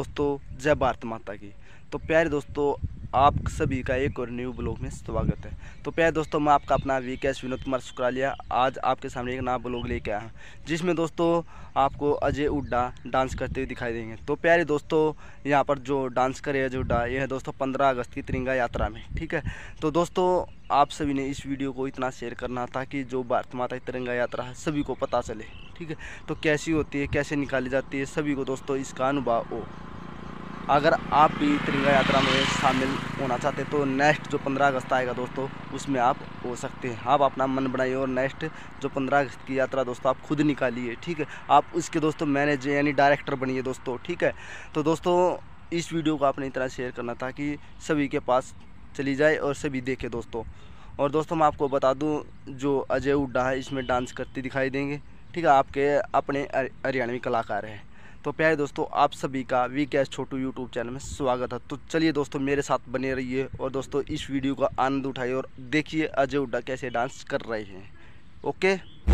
दोस्तों, जय भारत माता की। तो प्यारे दोस्तों, आप सभी का एक और न्यू ब्लॉग में स्वागत है। तो प्यारे दोस्तों, मैं आपका अपना वीकेएस विनोद कुमार शुक्रालिया आज आपके सामने एक नया ब्लॉग लेके आया हूँ, जिसमें दोस्तों आपको अजय हुड्डा डांस करते हुए दिखाई देंगे। तो प्यारे दोस्तों, यहाँ पर जो डांस करे अजय हुड्डा, ये है दोस्तों 15 अगस्त की तिरंगा यात्रा में। ठीक है, तो दोस्तों आप सभी ने इस वीडियो को इतना शेयर करना ताकि जो भारत माता की तिरंगा यात्रा है सभी को पता चले। ठीक है, तो कैसी होती है, कैसे निकाली जाती है, सभी को दोस्तों इसका अनुभव हो। अगर आप भी तिरंगा यात्रा में शामिल होना चाहते हैं तो नेक्स्ट जो 15 अगस्त आएगा दोस्तों, उसमें आप हो सकते हैं। आप अपना मन बनाइए और नेक्स्ट जो 15 अगस्त की यात्रा दोस्तों आप खुद निकालिए। ठीक है, आप उसके दोस्तों मैनेजर यानी डायरेक्टर बनिए दोस्तों। ठीक है, तो दोस्तों इस वीडियो को आपने इतना शेयर करना था कि सभी के पास चली जाए और सभी देखे दोस्तों। और दोस्तों मैं आपको बता दूँ, जो अजय हुड्डा है इसमें डांस करते दिखाई देंगे। ठीक है, आपके अपने हरियाणवी कलाकार हैं। तो प्यारे दोस्तों, आप सभी का वीकेएस छोटू यूट्यूब चैनल में स्वागत है। तो चलिए दोस्तों मेरे साथ बने रहिए और दोस्तों इस वीडियो का आनंद उठाइए और देखिए अजय हुड्डा कैसे डांस कर रहे हैं। ओके,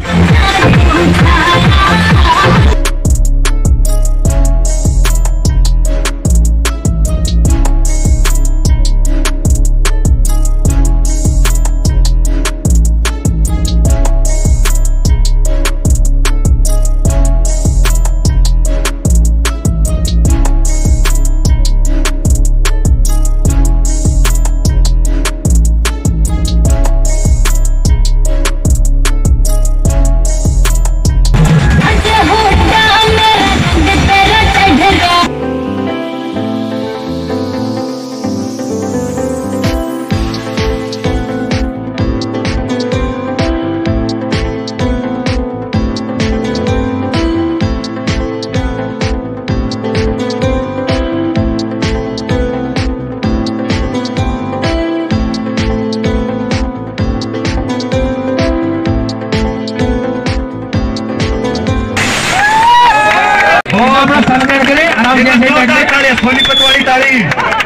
सोनीपत वाली ताली।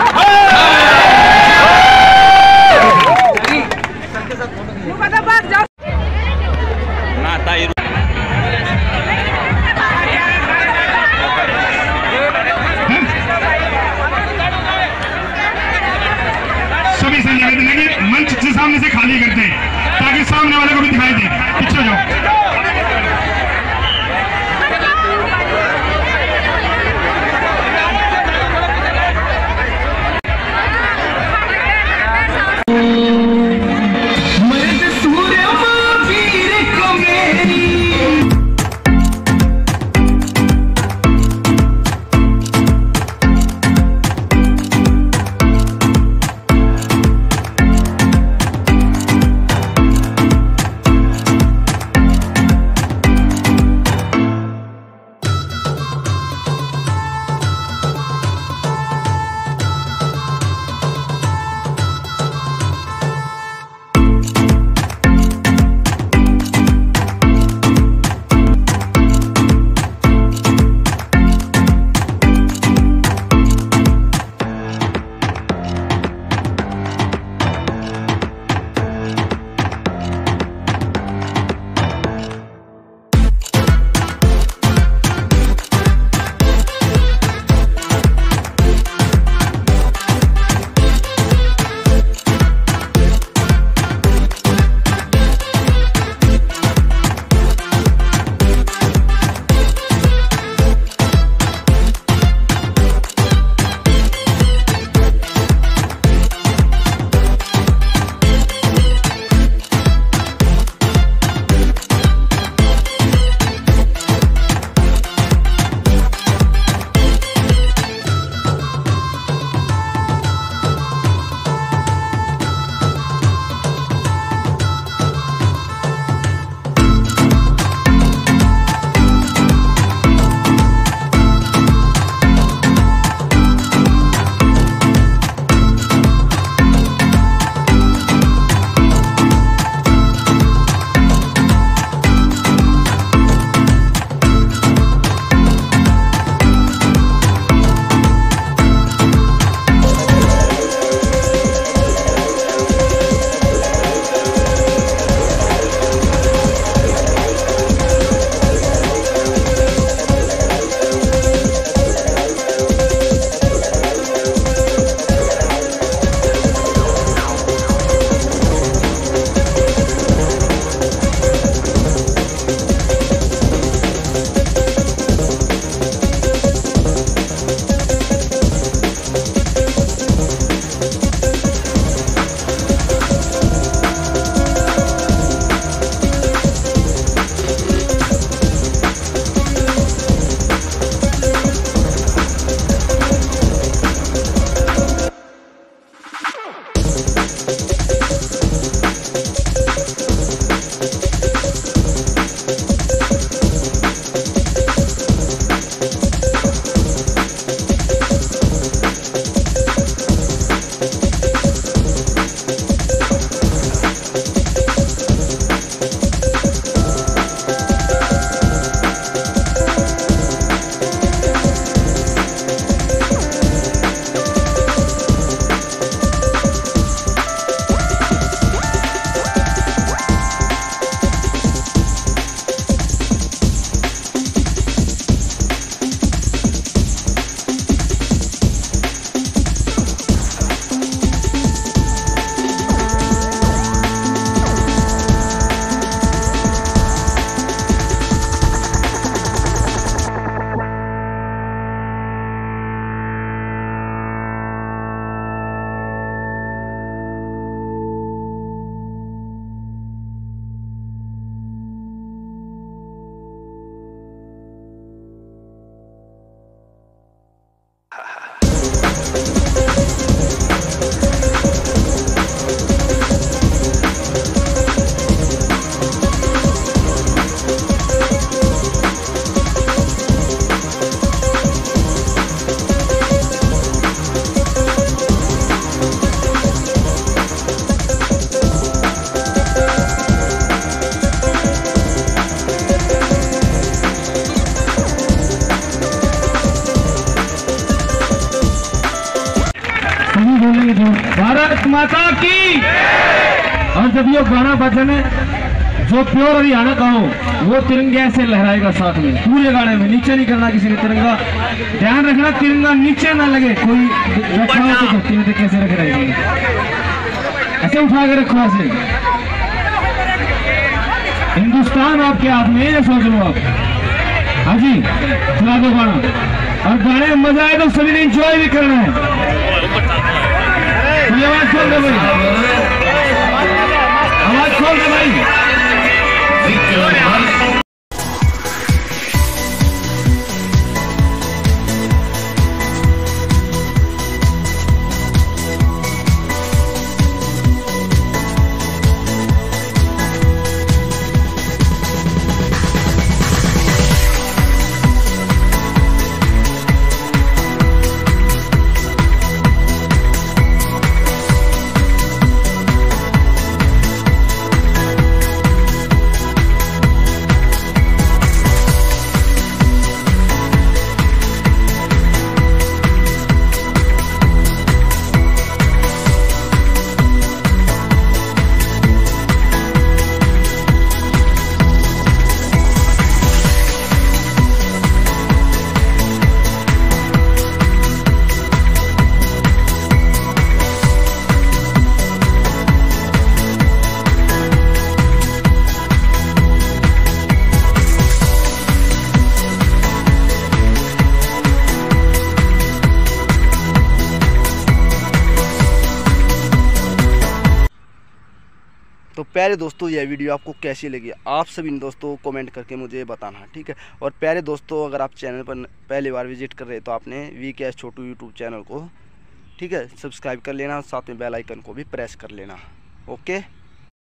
सभी से निवेदन है कि मंच से सामने से खाली कर दें ताकि सामने वाले को भी दिखाई दे। पीछे जाओ। बोलेंगे जो भारत माता की। और जब ये गाना बजने जो प्योर हरियाणा का हो वो तिरंगे ऐसे लहराएगा साथ में पूरे गाने में। नीचे नहीं करना किसी ने तिरंगा, ध्यान रखना तिरंगा नीचे ना लगे। कोई रखा हो तो धरती में तो कैसे रख रहेगी, ऐसे उठा के रखो ऐसे। हिंदुस्तान आपके हाथ में है, सोच लो आप। हाँ जी, सुना दो गाना, और गाने में मजा आए तो सभी ने एंजॉय भी करना है। आवाज खोल दो भाई, आवाज खोल दो भाई। तो प्यारे दोस्तों यह वीडियो आपको कैसी लगी आप सभी दोस्तों कमेंट करके मुझे बताना, ठीक है। और प्यारे दोस्तों अगर आप चैनल पर पहली बार विजिट कर रहे हैं तो आपने VKS छोटू यूट्यूब चैनल को, ठीक है, सब्सक्राइब कर लेना, साथ में बेल आइकन को भी प्रेस कर लेना। ओके।